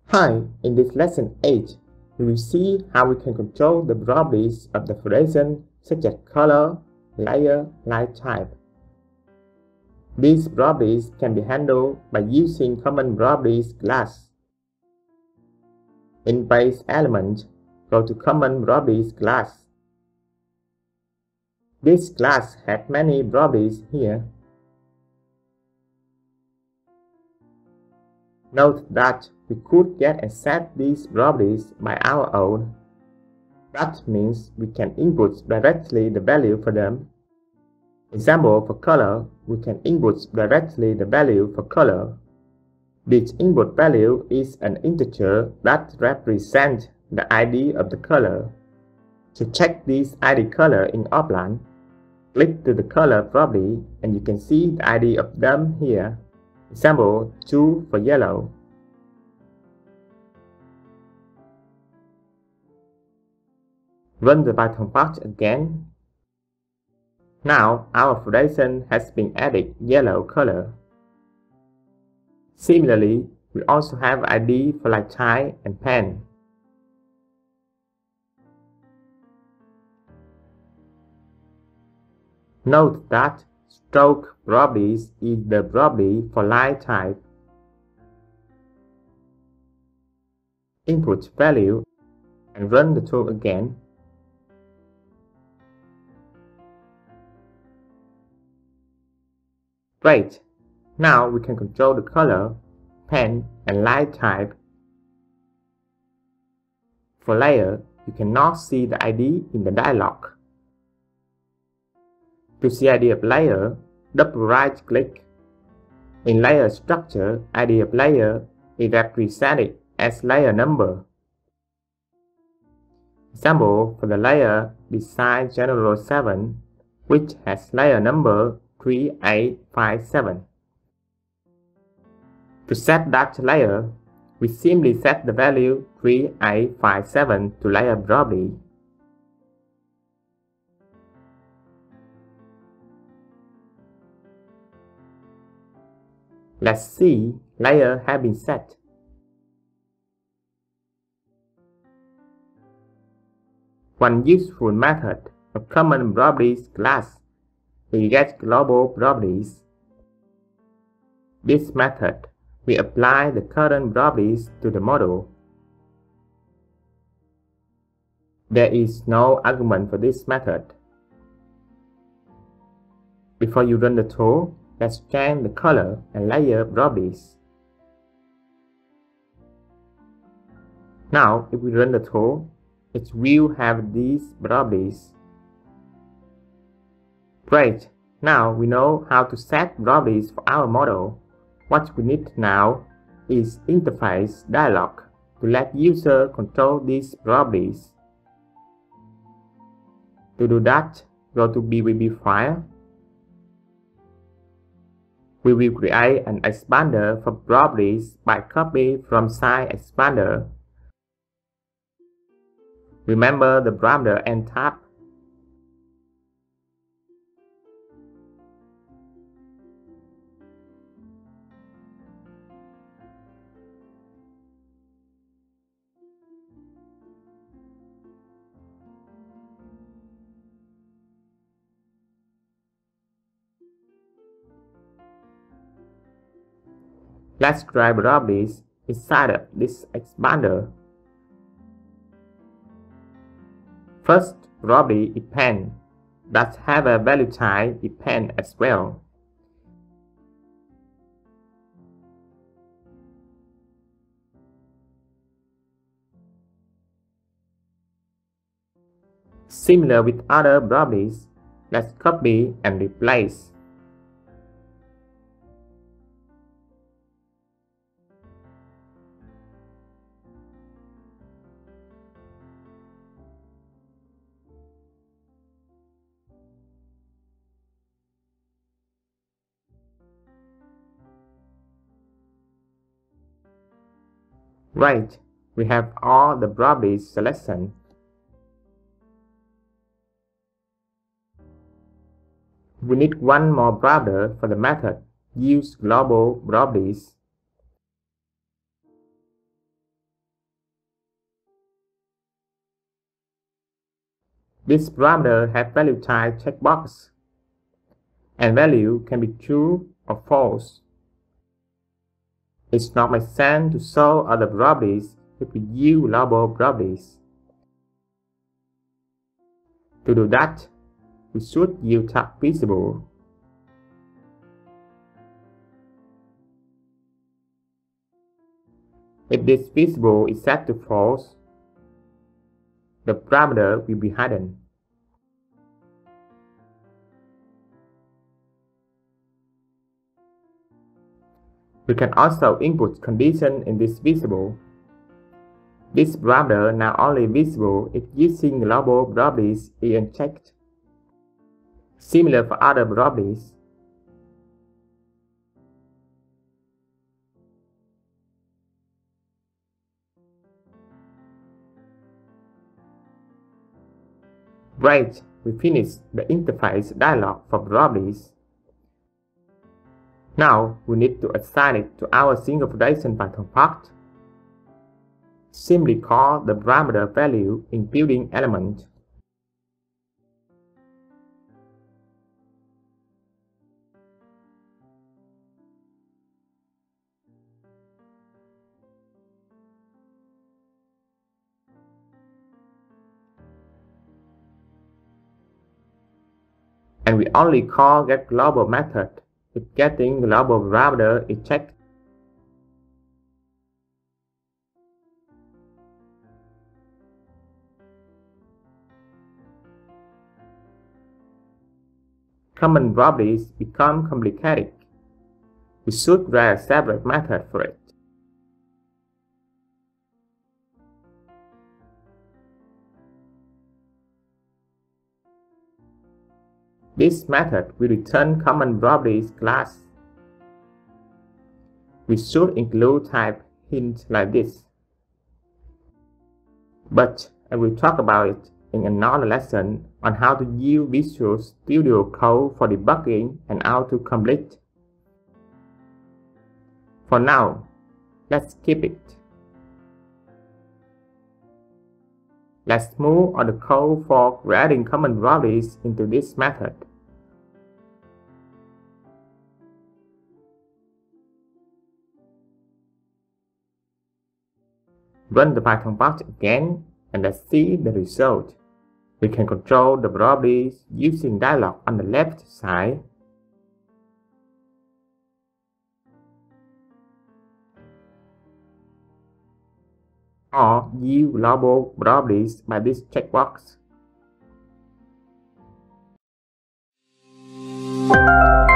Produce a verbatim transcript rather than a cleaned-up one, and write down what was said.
Hi, in this lesson eight, we will see how we can control the properties of the fluorescent such as color, layer, light type. These properties can be handled by using common properties class. In base element, go to common properties class. This class has many properties here. Note that we could get and set these properties by our own. That means we can input directly the value for them. Example, for color, we can input directly the value for color. This input value is an integer that represents the I D of the color. To check this I D color in ALLPLAN, click to the color property and you can see the I D of them here. Example, two for yellow. Run the Python part again. Now our fluorescent has been added yellow color. Similarly, we also have I D for light type and pen. Note that stroke properties is the property for light type. Input value and run the tool again. Great! Now we can control the color, pen, and light type. For layer, you cannot see the I D in the dialog. To see I D of layer, double right click. In layer structure, I D of layer is represented as layer number. Example, for the layer Design General seven, which has layer number three eight five seven. To set that layer, we simply set the value three eight five seven to layer property. Let's see layer has been set. One useful method of common properties class we get global properties. This method, we apply the current properties to the model. There is no argument for this method. Before you run the tool, let's change the color and layer properties. Now, if we run the tool, it will have these properties. Great! Now we know how to set properties for our model. What we need now is interface dialog to let user control these properties. To do that, go to P Y T H O N file. We will create an expander for properties by copy from side expander. Remember the parameter and tab. Let's try properties inside of this expander. First property is pen, that have a value type is pen as well. Similar with other properties, let's copy and replace. Right, we have all the properties selected. We need one more parameter for the method use global properties. This parameter has value type checkbox, and value can be true or false. It's not make sense to show other properties if we use global properties. To do that, we should use tag visible. If this visible is set to false, the parameter will be hidden. We can also input condition in this visible. This parameter now only visible if using global properties is unchecked. Similar for other properties. Right, we finished the interface dialog for properties. Now we need to assign it to our single foundation Python part. Simply call the parameter value in building element. And we only call getGlobal method if getting global parameter is checked. Common properties become complicated. We should write a separate method for it. This method will return common properties class. We should include type hint like this. But I will talk about it in another lesson on how to use Visual Studio Code for debugging and autocomplete. For now, let's skip it. Let's move on the code for creating common properties into this method. Run the Python part again and let's see the result. We can control the properties using dialog on the left side. Or use global properties by this checkbox.